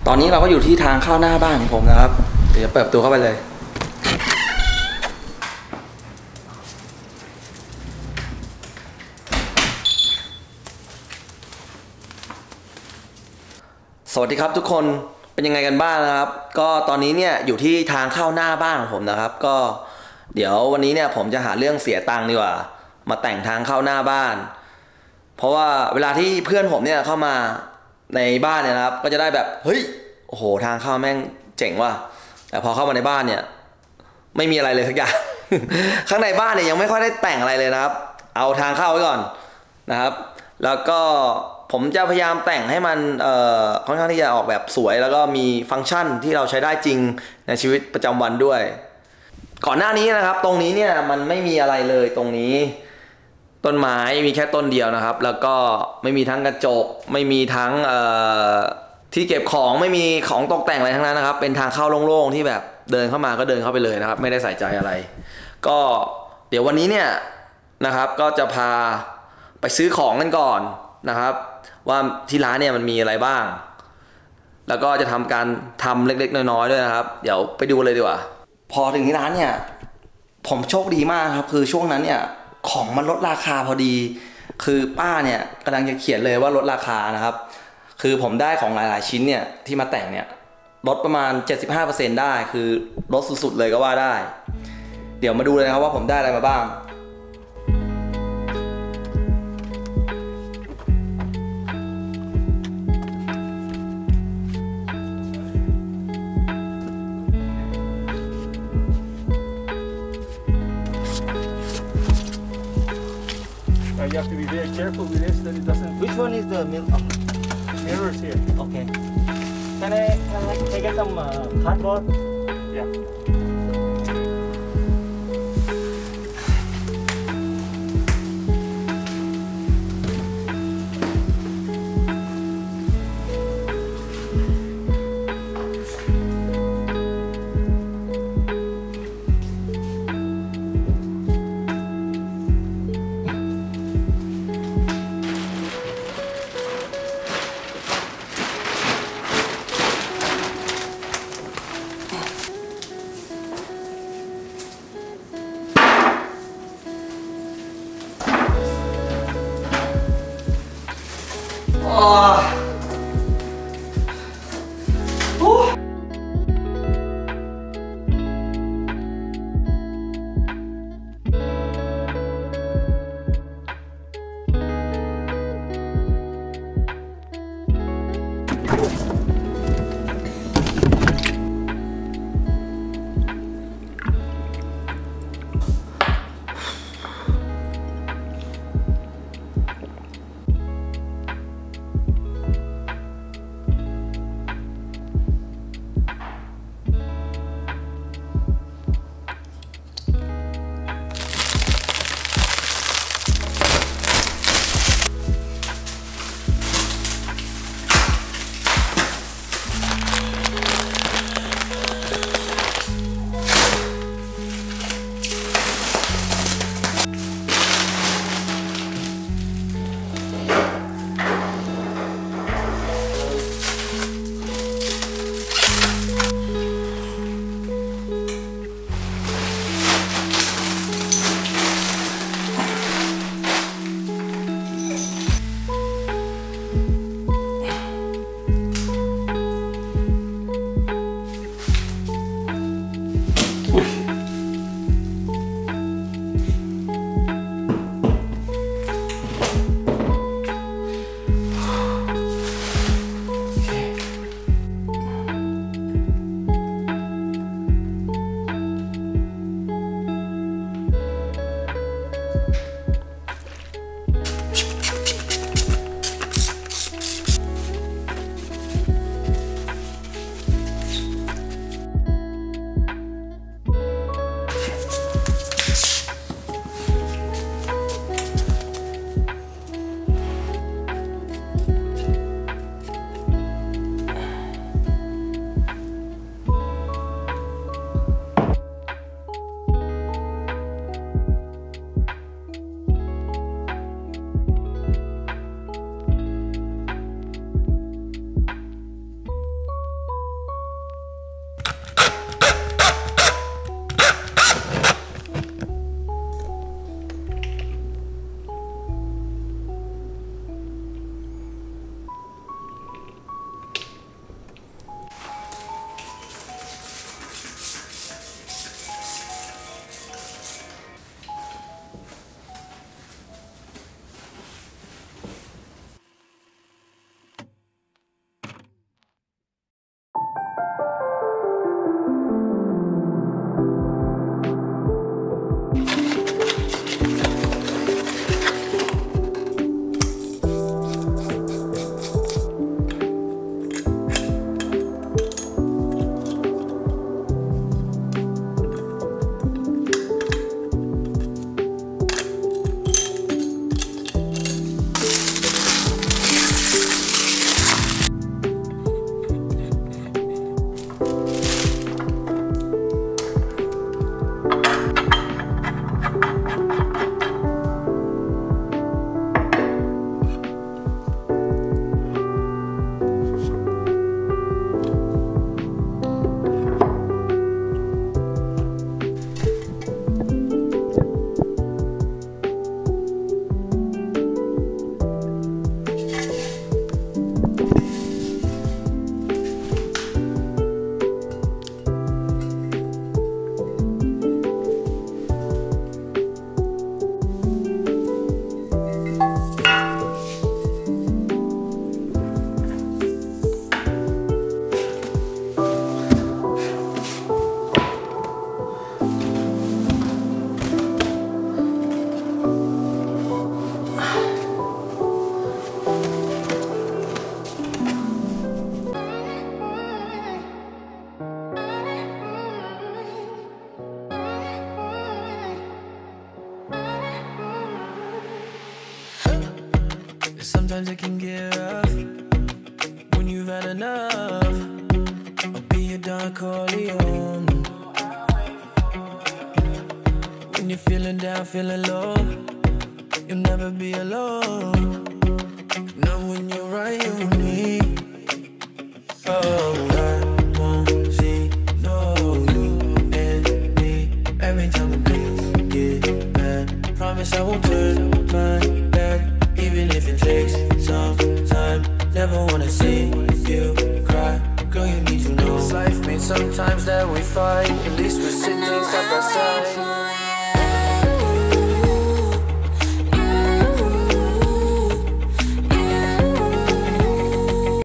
ตอนนี้เราก็อยู่ที่ทางเข้าหน้าบ้านของผมนะครับเดี๋ยวเปิดประตูเข้าไปเลยสวัสดีครับทุกคนเป็นยังไงกันบ้างนะครับก็ตอนนี้เนี่ยอยู่ที่ทางเข้าหน้าบ้านของผมนะครับก็เดี๋ยววันนี้เนี่ยผมจะหาเรื่องเสียตังค์ดีกว่ามาแต่งทางเข้าหน้าบ้านเพราะว่าเวลาที่เพื่อนผมเนี่ยเข้ามาในบ้านเนี่ยนะครับก็จะได้แบบเฮ้ยโอ้โหทางเข้าแม่งเจ๋งว่ะแต่พอเข้ามาในบ้านเนี่ยไม่มีอะไรเลยสักอย่าง ข้างในบ้านเนี่ยยังไม่ค่อยได้แต่งอะไรเลยนะครับเอาทางเข้าไว้ก่อนนะครับแล้วก็ผมจะพยายามแต่งให้มันค่อนข้างที่จะออกแบบสวยแล้วก็มีฟังก์ชันที่เราใช้ได้จริงในชีวิตประจำวันด้วยก่อนหน้านี้นะครับตรงนี้เนี่ยมันไม่มีอะไรเลยตรงนี้ต้นไม้มีแค่ต้นเดียวนะครับแล้วก็ไม่มีทั้งกระจกไม่มีทั้งที่เก็บของไม่มีของตกแต่งอะไรทั้งนั้นนะครับเป็นทางเข้าโล่งๆที่แบบเดินเข้ามาก็เดินเข้าไปเลยนะครับไม่ได้ใส่ใจอะไรก็เดี๋ยววันนี้เนี่ยนะครับก็จะพาไปซื้อของกันก่อนนะครับว่าที่ร้านเนี่ยมันมีอะไรบ้างแล้วก็จะทำการทำเล็กๆน้อยๆด้วยนะครับเดี๋ยวไปดูเลยดีกว่าพอถึงที่ร้านเนี่ยผมโชคดีมากครับคือช่วงนั้นเนี่ยของมันลดราคาพอดีคือป้าเนี่ยกำลังจะเขียนเลยว่าลดราคานะครับคือผมได้ของหลายๆชิ้นเนี่ยที่มาแต่งเนี่ยลดประมาณ 75% ได้คือลดสุดๆเลยก็ว่าได้เดี๋ยวมาดูเลยนะครับว่าผมได้อะไรมาบ้าง You have to be very careful with this that it doesn't. Which one is the mirrors here? Okay. Can I get some cardboard? Yeah. Sometimes it can get rough when you've had enough. I'll be your Don Corleone. When you're feeling down, feeling low, you'll never be alone. Not when you're right on me. Oh, I won't see you and me. Every time the things get bad, promise I won't turn my back, even if it takes some time. Never wanna see you cry, girl, you need to know. It's life means sometimes that we fight, at least we're sitting side by side.